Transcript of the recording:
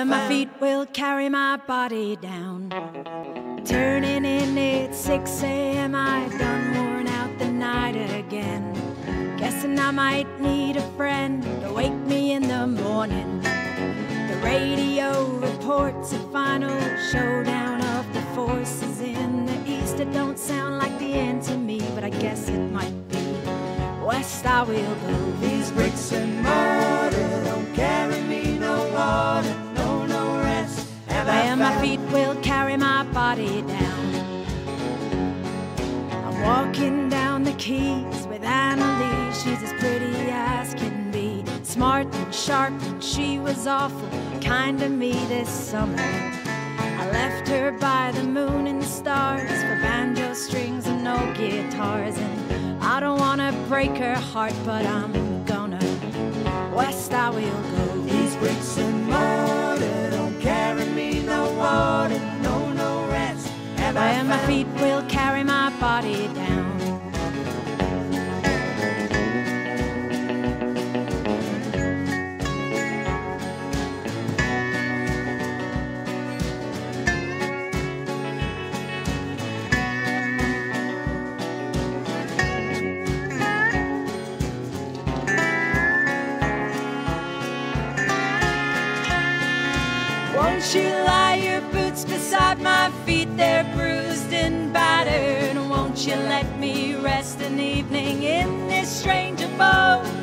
Where my feet will carry my body down. Turning in at 6 a.m. I've done worn out the night again. Guessing I might need a friend to wake me in the morning. The radio reports a final showdown of the forces in the east. It don't sound like the end to me, but I guess it might be. West I will go. These bricks and mortar don't carry me no water, no rest. Where my feet will carry my body down. I'm walking down the quays with Annalie. She's as pretty as can be. Smart and sharp, and she was awful kind to me this summer. I left her by the moon and the stars for banjo strings and no guitars. And I don't wanna break her heart, but I'm gonna. West I will go. These bricks and mortar don't carry me no water, no rest. Where my feet will carry my body down. Won't you lie your boots beside my feet? They're bruised and battered. Won't you let me rest an evening in this strange abode?